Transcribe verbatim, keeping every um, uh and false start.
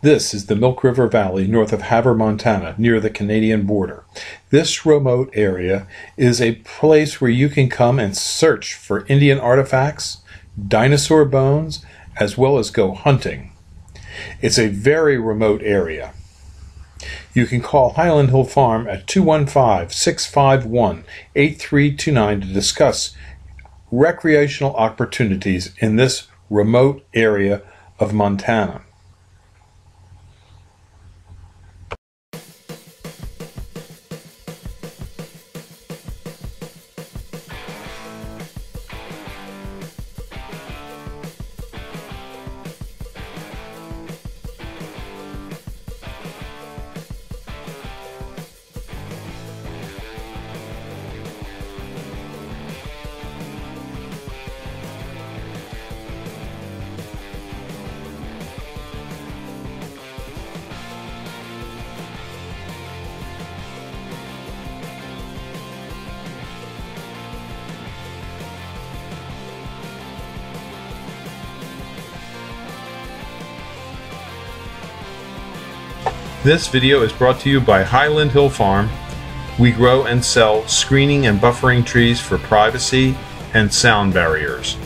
This is the Milk River Valley north of Havre, Montana, near the Canadian border. This remote area is a place where you can come and search for Indian artifacts, dinosaur bones, as well as go hunting. It's a very remote area. You can call Highland Hill Farm at two one five, six five one, eight three two nine to discuss recreational opportunities in this remote area of Montana. This video is brought to you by Highland Hill Farm. We grow and sell screening and buffering trees for privacy and sound barriers.